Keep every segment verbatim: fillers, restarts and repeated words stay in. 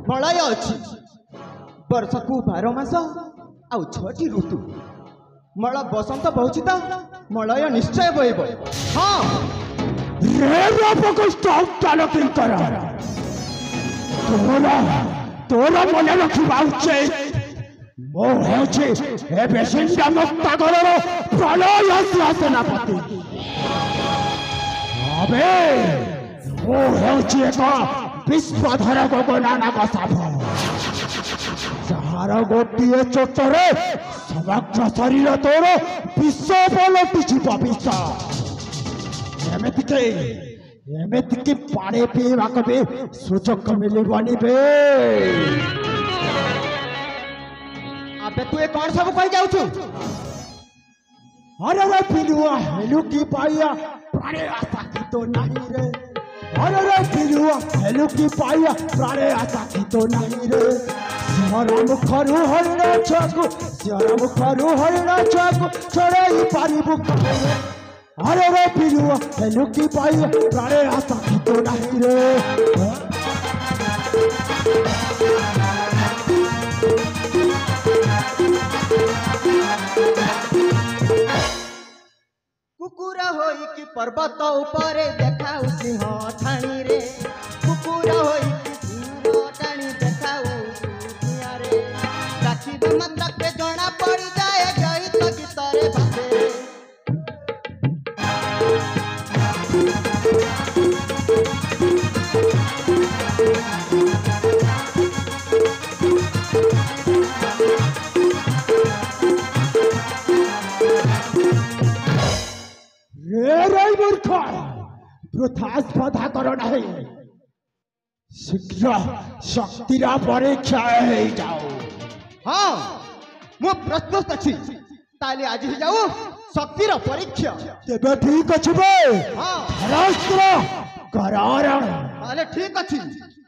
Malay अच्छी वर्ष को बार मास आउ छटी ऋतु मल बसंत बहुची तो मलय निश्चय बहब। हाँ तोरा तोरा मन रखा उचित मुक्तागर प्रलय सेनापति एक विश्वधर गगनानक साप जार गोटे चोटरे समग्र शरीर तोर विष पलटुची विष एमतिके एमतिके पानी पीवाक भी सुजोग मिलबनी बे। अबे तू ये कौन सब कही जाऊ छु? अरे रे पिलुआ हेलु की पाइया प्राणे आशा की तो नहीं रे। अरे रे पिलुआ हेलु की पाइया प्राणे आशा की तो नहीं रे। सिंहर मुखरु हरिण छकु सिंहर मुखरु हरिण छकु छोड़ाई पारिबु कहे। अरे रे पिलुआ हेलु की पाइया प्राणे आशा की तो नहीं रे। कुकुर होई कि पर्वत ऊपर देखाऊ सिंह ठाणी रे। कुकुर होई कि सिंह ठाणी देखाऊ सिंह रे। राखी मात्र के जना पड़ी जाए गई तो गीतरे बाजे। वृथास्पर्धा कर नहीं शीघ्र शक्तिर परीक्षा हो जाओ। हाँ मु प्रस्तुत अच्छी ताले आज ही जाऊ शक्तिर परीक्षा। तेबे ठीक अछि बे। हाँ धरास्त्र करार ताले ठीक अच्छी।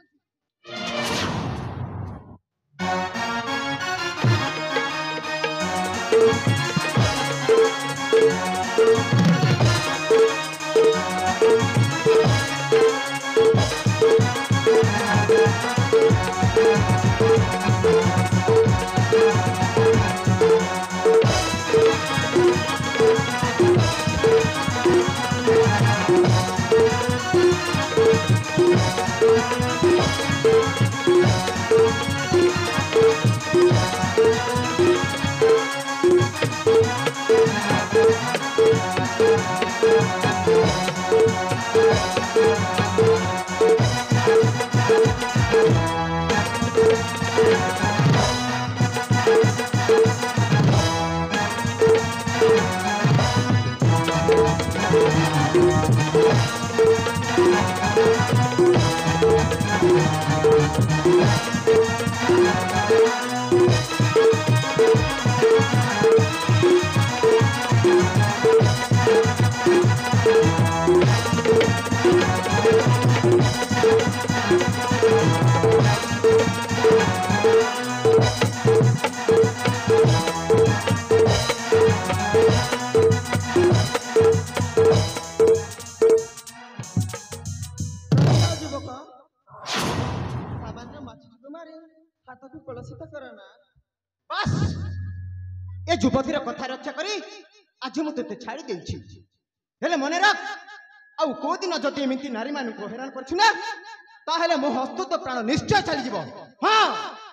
ए युवती कथा रक्षा करी आज मुझे छाड़ी देछि। हेले मन रख आउ को दिन जदि एमती नारी मान को हैरान करछु ना ताहेले मो हस्तु तो प्राण निश्चय चली जीव। हाँ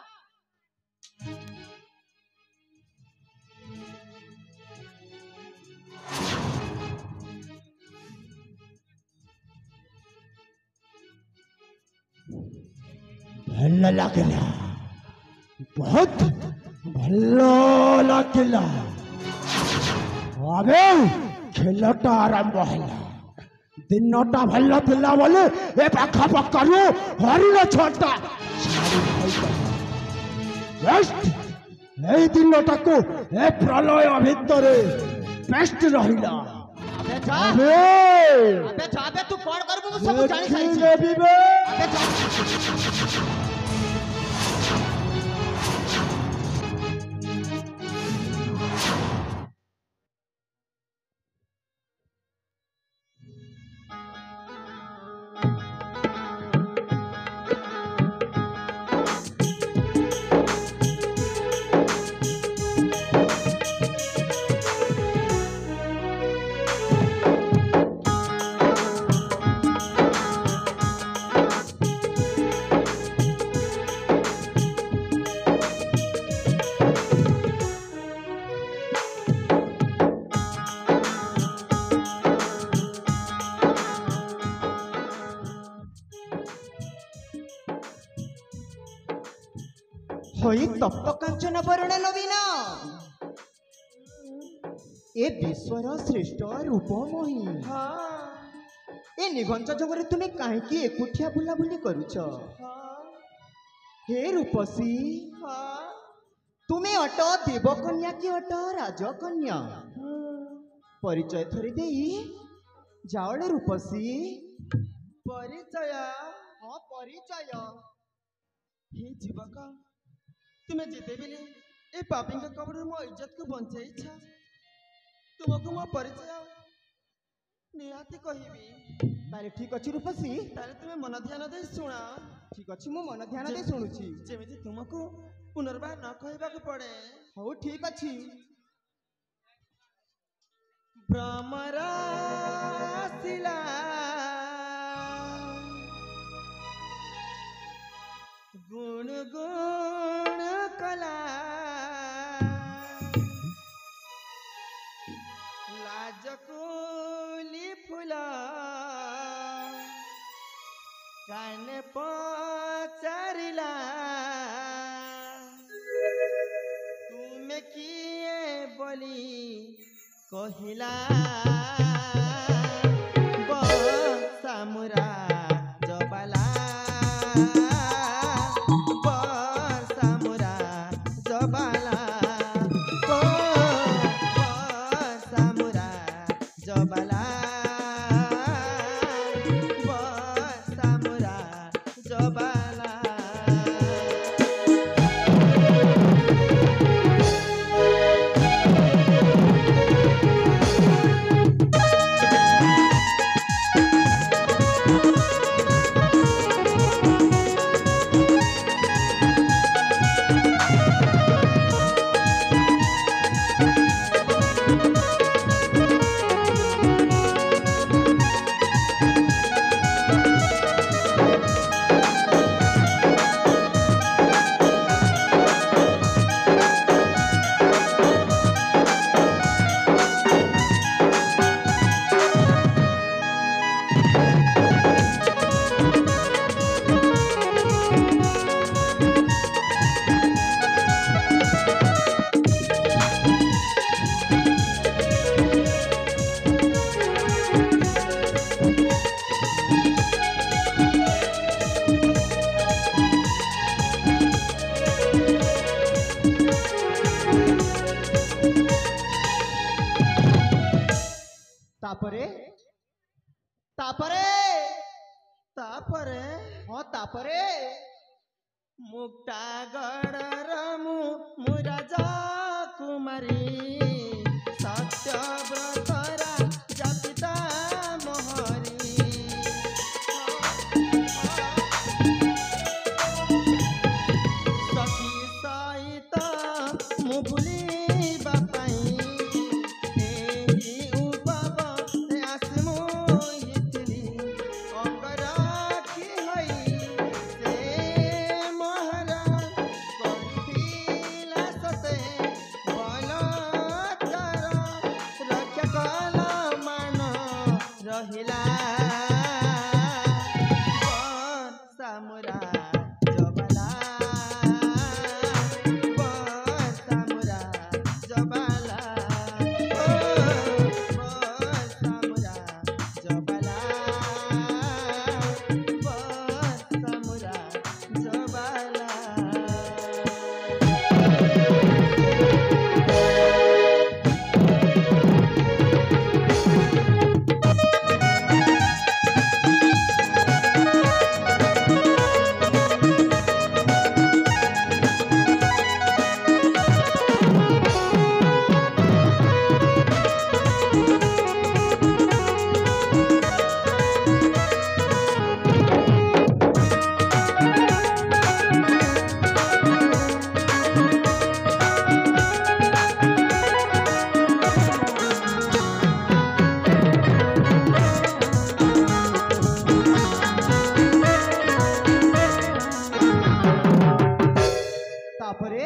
भल लगला बहुत भल लगला। अबे खेलटा आरंभ है दिनटा भल थिला बोले ए पाखा पकड़ू हरिण छोटा ए दिनटा को ए प्रलय भितर बेस्ट रहिला। अबे जा अबे अबे जा अबे तू कोन करबो मु सब जानि साइ छी। अबे जा হই তপ্ত কাঞ্চন বরণ নবীন এ বিশ্বর শ্রেষ্ঠ রূপময়ী এ নিঘঞ্চ জগরে তুমি কাহিকি একুঠিয়া বুলাবুলি করুছ হে রূপসী তুমি অট দেবকন্যা কি অট রাজকন্যা परिचय थोड़ी दे जाओ रूपसी परिचय हाँ परिचय हे जीवक तुम्हें जिते बेले ए पापी कबड़ मो इज्जत को बंचे इच्छा तुमको मो परिचय निहाती कहबी तारे ठीक अच्छी रूपसी तारे तुम्हें मन ध्यान दे शुणा ठीक अच्छी मु मन ध्यान दे शुणुची जेमिति तुमको पुनर्बार न कहबा को पड़े हो ठीक अच्छी भ्रमराशिला गुण गुण कला लाजकुली फुला कान पचारिला तुम्हें किए बोली कहिला बसामुरा जबाला बसामुरा जबाला बसामुरा जबाला बसामुरा जबाला तापरे तापरे तापरे हाँ तापरे मुक्ता गड़रमु मुराजा कुमारी सत्यव्रतरा जपिता मोहरी सखी सहित मु भूलिबा पाई रहिला बसामुरा जबाला बसामुरा जबाला बसामुरा जबाला बसामुरा जबाला तापरे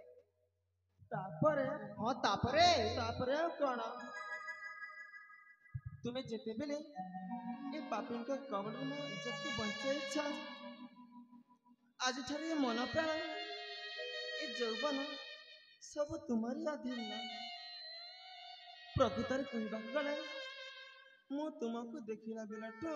तापरे हाँ तापरे तापरे कौन तुम्हें जेते बेले ए पापी कबड़ में इज्जत को बंचे इच्छा आज ठारे मन प्राण ଏ ଯୌବନ ସବୁ ତୁମରି ଅଧୀନ। ପ୍ରକୃତରେ କହିବାକୁ ଗଲେ ମୁଁ ତୁମକୁ ଦେଖିଲା ବେଳଠୁ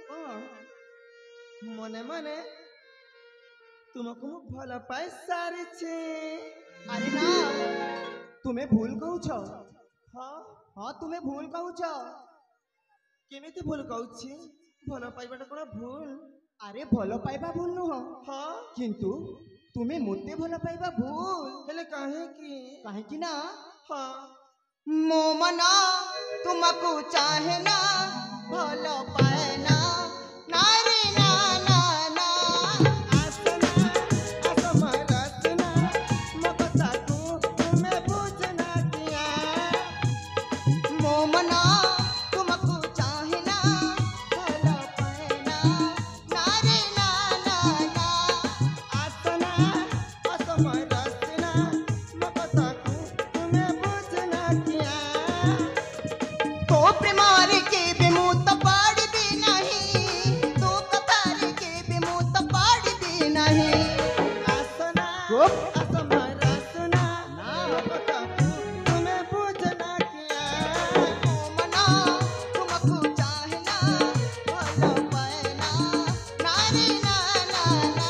ମନେ ମନେ ତୁମକୁ ମୁଁ ଭଲ ପାଇ ସାରିଛି। अरे ना तुम्हें भूल कहूछ। ହଁ हाँ तुम्हें भूल कहूछ। କେମିତି ଭୁଲ କହୁଛି? ଭଲ ପାଇବାଟା କ'ଣ ଭୁଲ? अरे भल पाइबा भूल नुह, ହଁ किंतु तुम्हें मते भल पाइबा भूल। ହେଲେ କାହିଁକି? काहेकि ना ହଁ मो मन तुमको चाहे ना भल पाए ना नारी ना ना ना आसना असमरसना ମୋ କଥାକୁ ତୁମେ ବୁଝନା କିଆ। मो मन तुमको चाहे ना भल पाए ना नारी ना ना ना आसना असमरसना ମୋ କଥାକୁ ତୁମେ ବୁଝନା କିଆ। तो प्रेमार के विमुत पाड़ भी नहीं, तो कतार के विमुत पाड़ भी नहीं। आसना चुप। असमरसना ମୋ କଥାକୁ ତୁମେ ବୁଝନା କିଆ। मना तुमको चाहे ना भल पाए ना नारी ना ना ना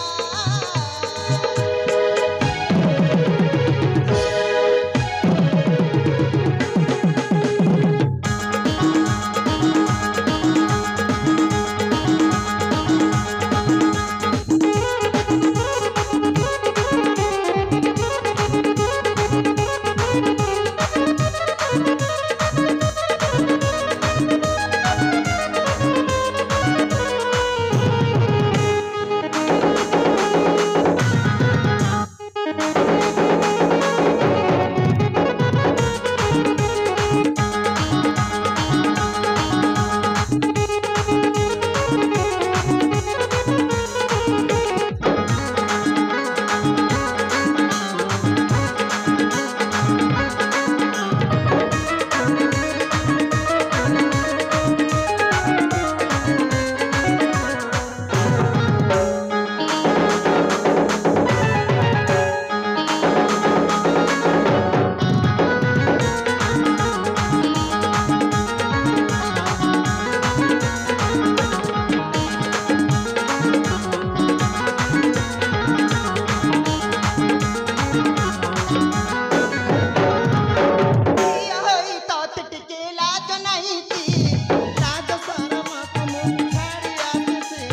किया होई तात टिके लाज नहीं थी। लाज शरम तुम छाड़ी आसे।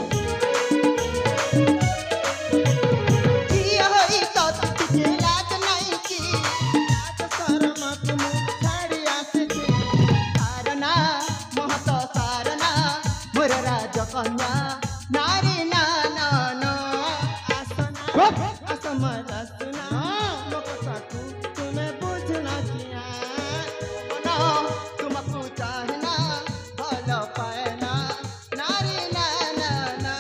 किया होई तात टिके लाज नहीं थी। लाज शरम तुम छाड़ी आसे। सारना महत सारना मोर राज कन्या नारी ना ना ना आसना असमरसना ମୋ କଥାକୁ ତୁମେ ବୁଝନା କିଆ। मना तुमको चाहे ना भल पाए ना नारी ना ना ना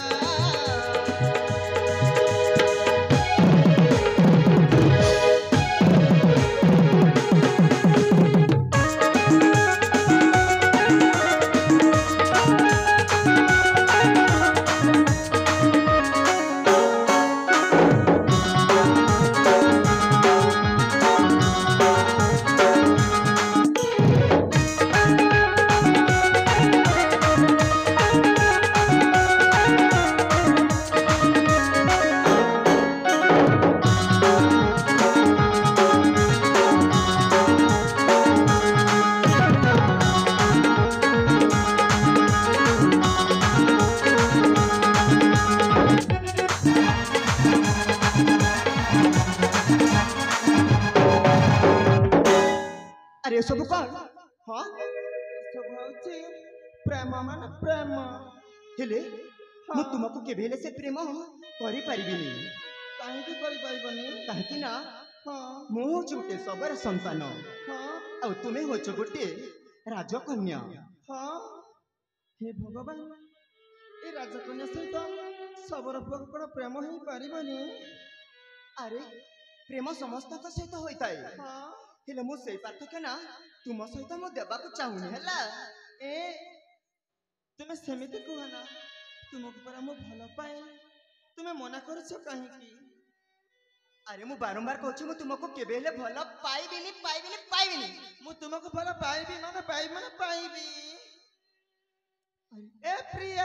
अरे सब कौन ହଁ ସବୁ ହେଉଛି ପ୍ରେମ ମାନେ ପ୍ରେମ। हेले मु तुमको केबेले से प्रेम करि परिबिनी। କାହିଁକି କରିପାରିବନି? काहेकि ना ହଁ मु होछु गोटे सबर संतान ହଁ और तुम्हें होछु गोटे राजकन्या। ହଁ हे ଭଗବାନ, ଏ ରାଜକନ୍ୟା ସହିତ ଶବର ପୁଅକୁ କ'ଣ ପ୍ରେମ ହେଇପାରିବନି? अरे प्रेम समस्त सहित होता है ହଁ हेले मु सेई पार्थक्य ना तुम सहित मु देबाकू चाहूनी हैला। ଏ ତୁମେ ସେମିତି କୁହ ନା। ତୁମକୁ ପରା ମୁଁ ଭଲ ପାଏ, ତୁମେ ମନା କରୁଛ କାହିଁକି? अरे मु बारंबार कहूँ मु तुमको केबे हेले भल पाइबिनी पाइबिनी पाइबिनी मु तुमको भल पाइबी माने पाइबी माने पाइबी ए प्रिया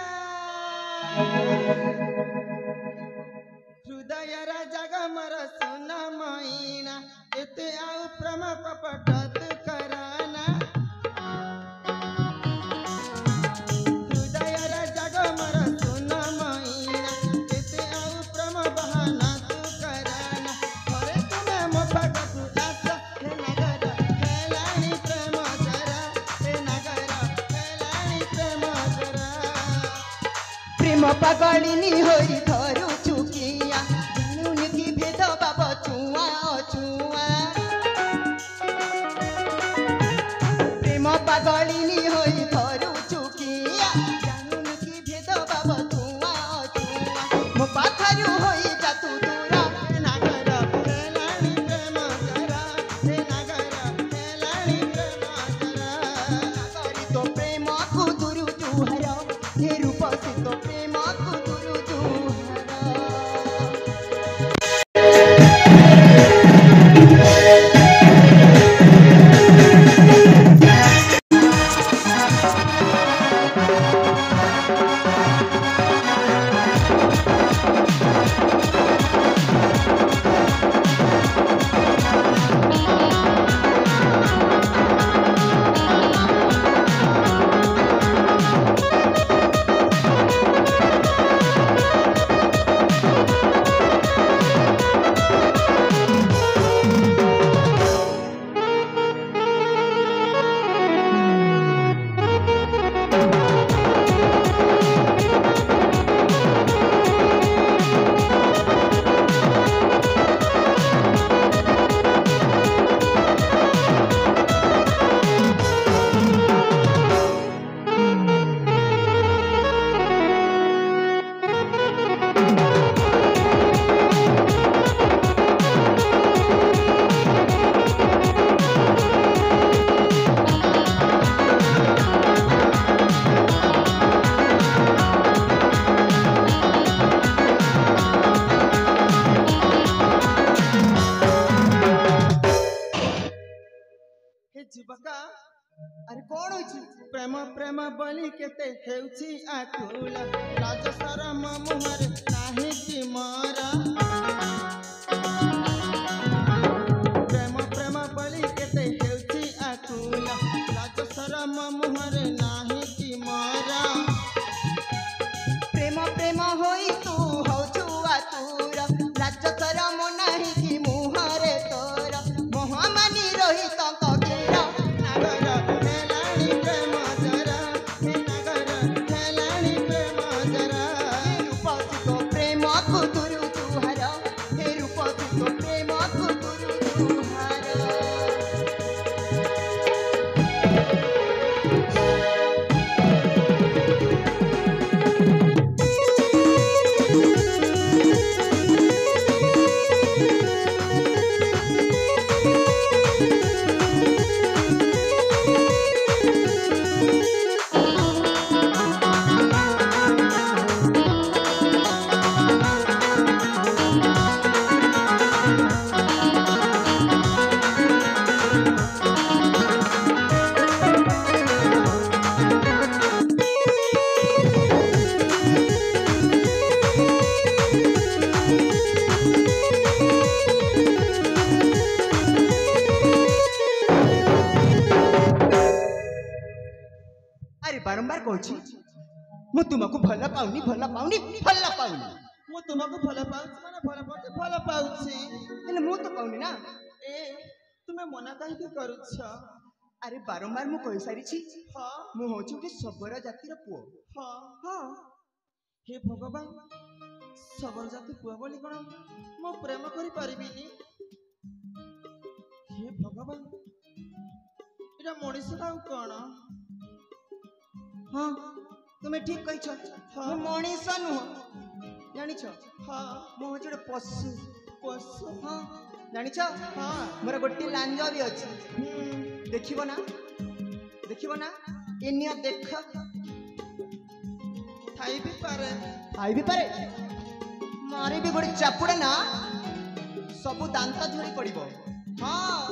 हृदय जग मर सुना मैना एते आउ प्रेम कपट तू कराना हृदय जग मर सुना मैना एते आउ प्रेम बहाना तू कराना अरे तुम्हें मोफा कपू आस हे नगर खेलानी प्रेम जरा हे नगर खेलानी प्रेम जरा प्रेम पागलिनी होई धरू चुकिया जानुनी की भेद बाबा चुआ चुआ प्रेम पागलिनी होई धरू चुकिया जानुनी की भेद बाबा चुआ चुआ मो पाखरु होई जा तू दूरा हे नगर खेलानी प्रेम जरा हे नगर खेलानी प्रेम जरा करी तो प्रेम को दुरु जुहर हे रूप से तो प्रेम को दुरु जुहर जीवका अरे कौन होइछि प्रेम प्रेम बोली केते हेउछि आकुल लाज शरम मुहर नाही कि मारा प्रेम प्रेम बोली केते हेउछि आकुल लाज शरम मुहर नाही कि मारा प्रेम प्रेम होई तू हो छुआ तूर लाज शरम नाही कि मुहरे तोर मोहमानी रही तो कगिरा नगर खेलानी प्रेम जरा हे नगर खेलानी प्रेम जरा रूप से तो प्रेम को दुरु जुहर हे रूप से तो प्रेम को दुरु जुहर अरे बारंबार कहूँ मु तुमको भल पाऊनी भल पाऊनी भल पाऊनी मु तुमको भल पाउछि माने भल पाउछि भल पाउछि हेले मु तो पाऊनी ना ए तुमे मना काहे करूछ अरे बारंबार मु कहि सारी छी हां मु होछि उठी सबरा जातिर पुओ हां हां हे भगवान सबर जाति पुआ बोली कोन मो प्रेम करि परिबिनी हे भगवान इरा मनीष दाउ कोन हाँ तुम्हें ठीक कही छ हाँ। मु मनीष नुह जानी छ हां मु होछि गोटे पशु पशु हाँ जानी छ हां मोर गोटे लांज भी अछि हम्म देखिबो ना देखिबो ना एनिया देख थाई भी पारे आई भी पारे मारे भी गोटे चापुड़ा ना ସବୁ ଦାନ୍ତ ଝଡ଼ି ପଡ଼ିବ। ହଁ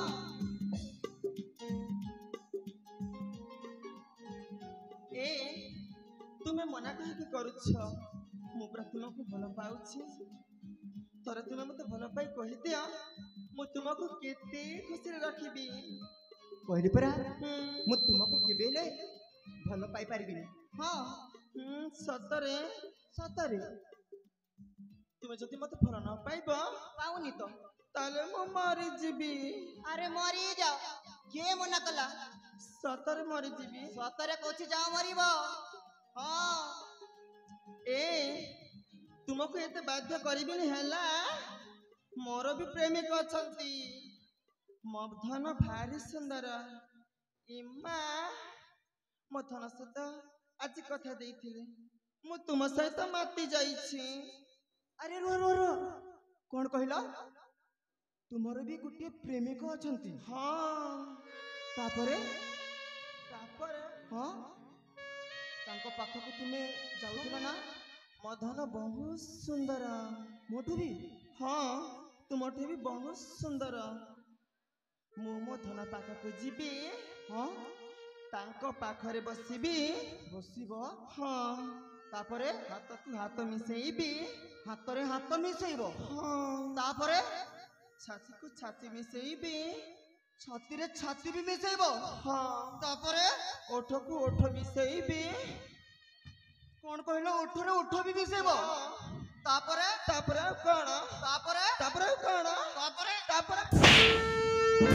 ଏ ତୁମେ ମନା କାହିଁକି କରୁଛ? ମୁଁ ପୁରା ତୁମକୁ ଭଲ ପାଉଛି। ଥରେ ତୁମେ ମତେ ଭଲ ପାଇ କହିଦିଅ, ମୁଁ ତୁମକୁ କେତେ ଖୁସିରେ ରଖିବି। କହିଲି ପରା ହୁଁ ମୁଁ ତୁମକୁ କେବେ ହେଲେ ଭଲ ପାଇପାରିବିନି। ହଁ ହୁଁ ସତରେ ସତରେ। ତୁମେ ଯଦି ମତେ ଭଲ ନ ପାଇବ ପାଉନି ତ। ତାହେଲେ ମୁଁ ମରିଯିବି। ଆରେ ମରିଯାଅ, କିଏ ମନା କଲା? ସତରେ ମରିଯିବି। ସତରେ କହୁଛି ଯାଅ ମରିବ। ହଁ ଏ ତୁମକୁ ଏତେ ବାଧ୍ୟ କରିବିନି ହେଲା। ମୋର ବି ପ୍ରେମିକ ଅଛନ୍ତି। ମଧନ ଭାରି ସୁନ୍ଦର। ଇମା ମଧନ ସହିତ ଆଜି କଥା ଦେଇଥିଲି, ମୁଁ ତୁମ ସହିତ ମାତି ଯାଇଛି। ଆରେ ରୁହ ରୁହ ରୁହ, କଣ କହିଲ? ତୁମର ବି ଗୋଟିଏ ପ୍ରେମିକ ଅଛନ୍ତି? ହଁ ତାପରେ? ତାପରେ ହଁ ତାଙ୍କ ପାଖକୁ ତୁମେ ଯାଉଥିଲ ନା? ମଧନ ବହୁତ ସୁନ୍ଦର। ମୋଠୁ ବି? ହଁ ତୁମଠୁ ବି ବହୁତ ସୁନ୍ଦର। ମୁଁ ମୋ ଧନ ପାଖକୁ ଯିବି। ହଁ ତାଙ୍କ ପାଖରେ ବସିବି। ବସିବ? ହଁ ତାପରେ? ହାତକୁ ହାତ ମିଶେଇବି। ହାତରେ ହାତ ମିଶେଇବ? ହଁ ତାପରେ? ଛାତିକୁ ଛାତି ମିଶେଇବି। ଛାତିରେ ଛାତି ବି ମିଶେଇବ? ହଁ ତାପରେ? ଓଠକୁ ଓଠ ମିଶେଇବି। କଣ କହିଲ? ଓଠରେ ଓଠ ବି ମିଶେଇବ? ତାପରେ? ତାପରେ ଆଉ କଣ? ତାପରେ? ତାପରେ ଆଉ କଣ? ତାପରେ? ତାପରେ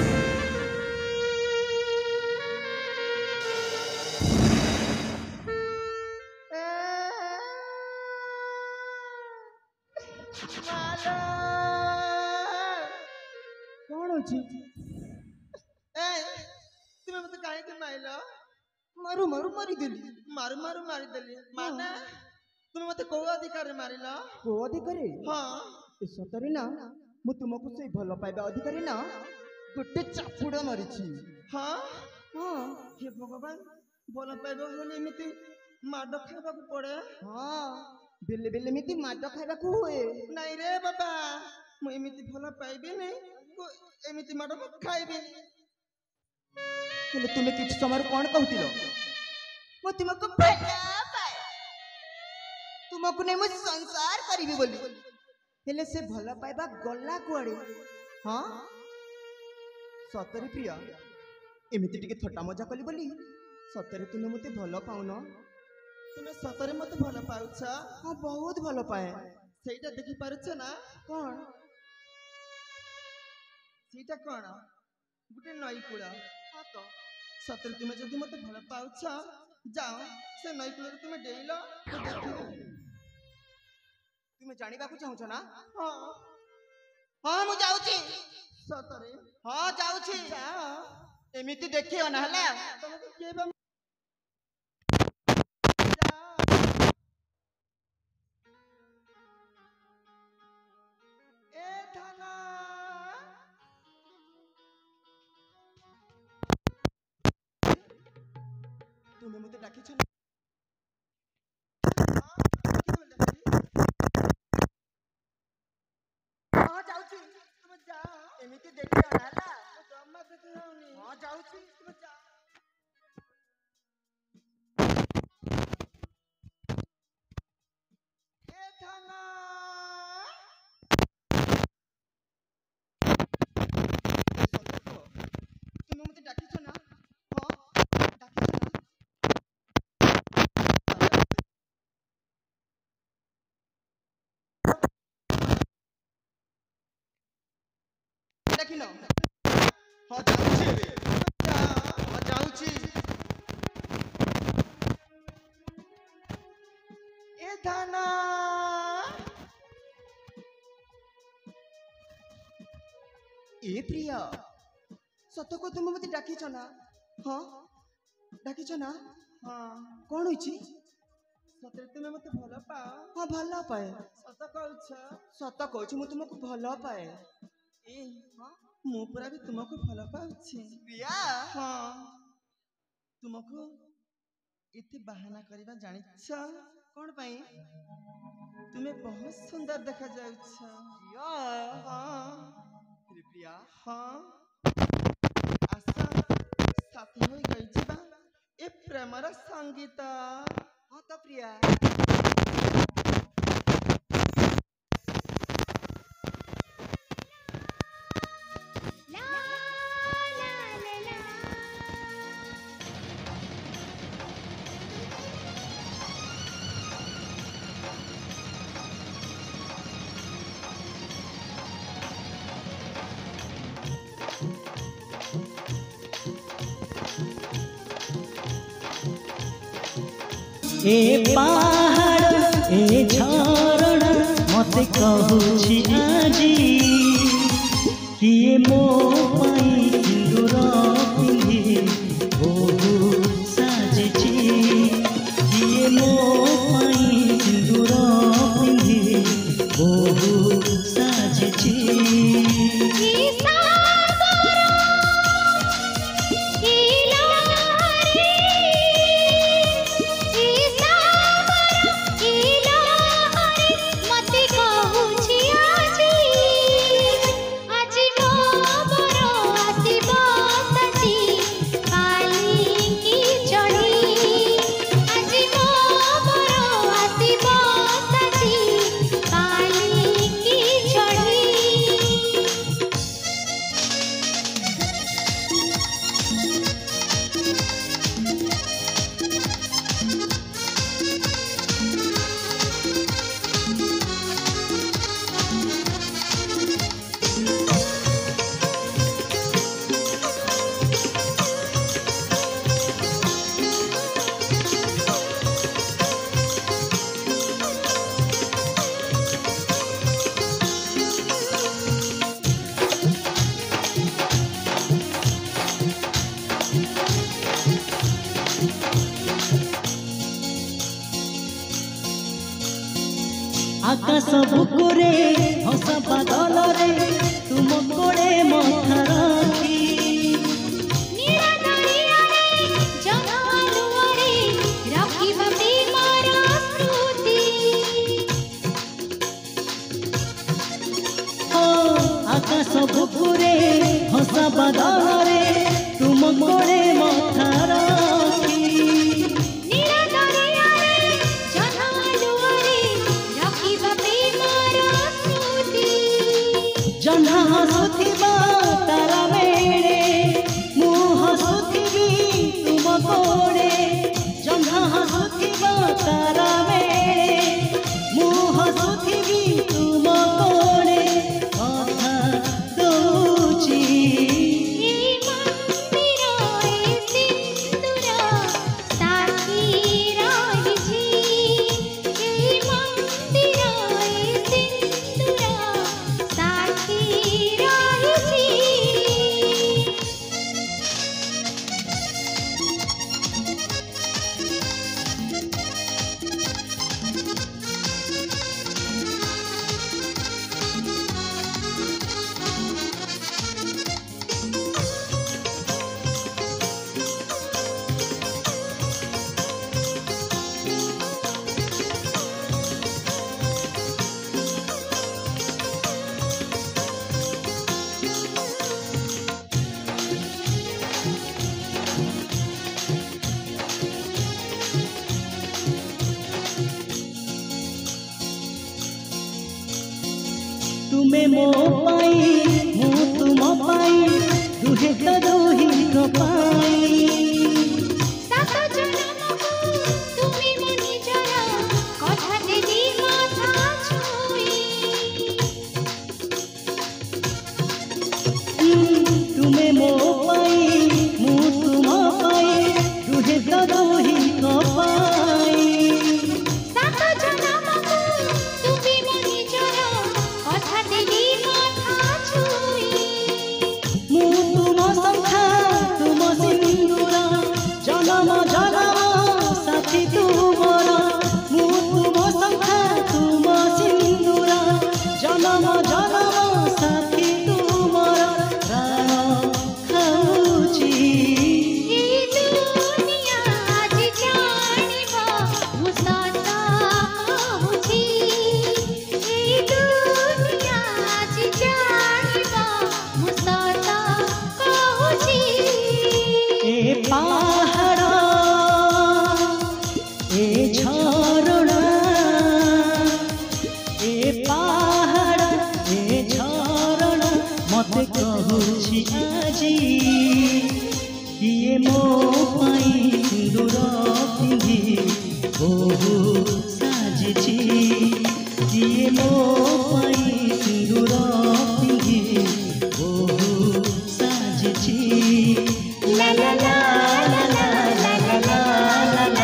ମାଲୋ। କଣ ଅଛି? ଏ ତୁମେ ମତେ କାହିଁକି ମାଇଲ? ମାରୁ ମାରୁ ମାରିଦେଲି। ମାରୁ ମାରୁ ମାରିଦେଲି ମାନେ? ତୁମେ ମତେ କୋଉ ଅଧିକାରରେ ମାରିଲ? କୋଉ ଅଧିକାରୀ? ହଁ ଏ ସତରେ ନା, ମୁଁ ତୁମକୁ ସେଇ ଭଲ ପାଇବା ଅଧିକାରୀ ନା ଗୋଟେ ଚାପୁଡ଼ା ମାରିଛି। ହଁ ହଁ ହେ ଭଗବାନ, ଭଲ ପାଇବା ହେଲେ ଏମିତି ମାଡ ଖାଇବାକୁ ପଡେ? ହଁ ବେଲେ ବେଲେ ଏମିତି ମାଡ ଖାଇବାକୁ ହୁଏ। ନାଇଁ ରେ ବାବା, ମୁଁ ଏମିତି ଭଲ ପାଇବିନି। ମୁଁ ଏମିତି ମାଡ ମୁଁ ଖାଇବିନି। ହେଲେ ତୁମେ କିଛି ସମୟରେ କଣ କହୁଥିଲ? ମୁଁ ତୁମକୁ ଭଲ ପାଏ, ତୁମକୁ ନେଇ ମୁଁ ସଂସାର କରିବି ବୋଲି। ହେଲେ ସେ ଭଲ ପାଇବା ଗଲା କୁଆଡେ? ହଁ ସତରେ ପ୍ରିୟା, ଏମିତି ଟିକେ ଥଟ୍ଟା ମଜା କଲି ବୋଲି ସତରେ ତୁମେ ମତେ ଭଲ ପାଉନ? ତୁମେ ସତରେ ମତେ ଭଲ ପାଉଛ? ହଁ ବହୁତ ଭଲ ପାଏ। ସେଇଟା ଦେଖିପାରୁଛ ନା? କଣ? ସେଇଟା କଣ? ଗୋଟେ ନଈ କୂଳ। ହଁ ତ। ସତରେ ତୁମେ ଯଦି ମତେ ଭଲ ପାଉଛ, ଯାଅ ସେ ନଈ କୂଳରେ ତୁମେ ଡେଇଁଲ, ମୁଁ ଦେଖିବି। ତୁମେ ଜାଣିବାକୁ ଚାହୁଁଛ ନା? ହଁ ହଁ ମୁଁ ଯାଉଛି। ସତରେ? ହଁ ଯାଉଛି। ଯାଅ। ଏମିତି ଦେଖିବ ନା ହେଲା। ତମକୁ କିଏ ବା ଏ ଧନ ତୁମେ ମତେ ଡାକିଛ ନା? ହଁ ଯାଉଛି। ତୁମେ ଯାଅ। ଏମିତି ଦେଖିବ ନା ହେଲା। ମୁଁ ଜମା ଦେଖି ହଉନି। ହଁ ଯାଉଛି। ତୁମେ ଯାଅ। ଏ ଧନ ତୁମେ ମତେ ଡାକିଛ ନା? ହଁ ଡାକିଛ ନା? ଡାକିନ? ହଁ ଯାଉଛି ଏବେ। ହଁ ଯାଉଛି। ଏ ଧନ ଏ ପ୍ରିୟା, ସତକୁ ତୁମେ ମତେ ଡାକିଛ ନା? ହଁ ଡାକିଛ ନା? ହଁ କଣ ହେଇଛି? ସତରେ ତୁମେ ମତେ ଭଲ ପାଅ? ହଁ ଭଲ ପାଏ। ସତ କହୁଛ? ସତ କହୁଛି, ମୁଁ ତୁମକୁ ଭଲ ପାଏ। ଏ ମୁଁ ପୁରା ବି ତୁମକୁ ଭଲ ପାଉଛି। ପ୍ରିୟା, ହଁ ତୁମକୁ ଏତେ ବାହାନା କରିବା ଜାଣିଛ? କଣ ପାଇଁ? ତୁମେ ବହୁତ ସୁନ୍ଦର ଦେଖାଯାଉଛ। ପ୍ରିୟା, ହଁ प्रिया हाँ आशा साथी हो गई बा ए प्रेमर संगीता। हाँ तो प्रिया ए पहाड़ ए झरणा मते कहूछि आजी किए मो पाई सिंदूर पिंधि बहु साजिछि किए मो पाई सिंदूर पिंधि बहु साजिछि आकाश बुकुरे हस बादल रे तुम कोड़े मथा रखी नीला दरिया रे जंगल रे रखी बबी मारा स्मृति हो आकाश बुकुरे हस बादल रे तुम कोड़े मथा रखी नीला दरिया रे जंगल रे रखी बबी मारा स्मृति जन्हा हसुथिबा तारा मेरे मु हसुथिबी तुम कोड़े जन्हा हसुथिबा तारा मेरे मु हसुथिबी तुम कोड़े कथा दउची ए मंदिर ए सिंदूर साथी रहिछि ए मंदिर ए सिंदूर साथी रहिछि तुमे मो पाई मु तुम पाई दुहे तो दुहि को पाई सात जन्मकु तुमी मो निजर कथा देली माथा छुई तुमे मो पाई मु तुम पाई दुहे तो दुहि को पाई सात जन्मकु तुमी मो निजर कथा देली माथा छुई मु तुम संखा तुम सिंदूर मते कहूछि आजी किए मो पाई सिंदूर पिंधि बहु साजिछि किए मो पाई सिंदूर पिंधि बहु साजिछि ला ला ला ला ला ला ला ला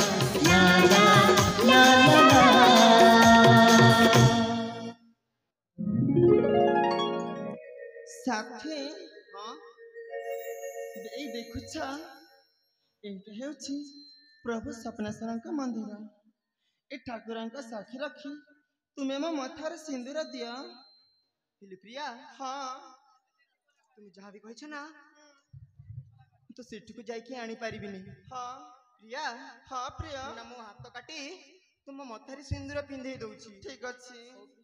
साथी हाँ एई देखुछ एटा हेउछि प्रभु सपनेश्वर मंदिर ए ठाकुर साक्षी रखी तुम्हें मो मथार सिंदूर दियो हेलो प्रिया हाँ तुम जहाँ भी कह ना तो सेठ को जाइए आनी पारिबिनी हाँ प्रिया हाँ प्रिया ना मो हाथ काटी तुम मथारी सिंदूर पिंधे दउछि ठीक अच्छे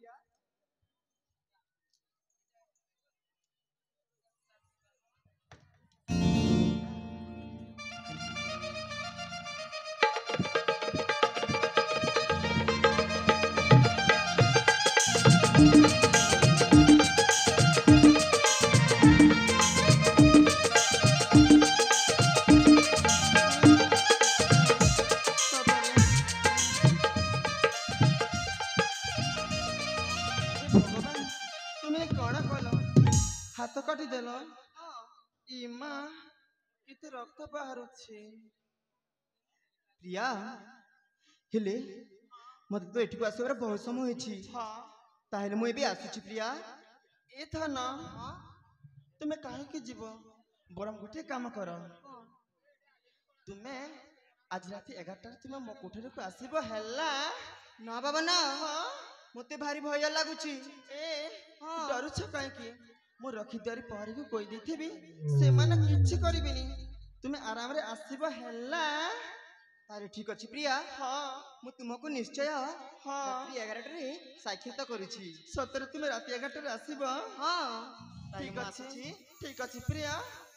हाथ काटी देल इमा इते रक्त बाहरुछि प्रिया हेले मत तो एठी को आसबार बहुत समय होइछि हाँ ताहेले मु एबे आसुछि प्रिया ए था ना तुम्हें काहे के जीव बरम गोटे काम कर तुम्हें आज राति एगारटा तुम्हें मो कोठरी को आसीबो हैला ना बाबा ना हाँ मते भारी भय लागुछि ए हाँ डरुछ काहे की मो रखी द्वारी पहरी को कोई देथिबी से माने किछि करिबिनी तुम्हें आराम रे आसीबो हैला तारे ठीक अछि प्रिया हाँ मु तुमको निश्चय हाँ रात्रि एगारटा रे साक्षात करूछि सତରେ तुमे राति एगारटा रे आसीबो हाँ ठीक अछि ठीक अछि प्रिया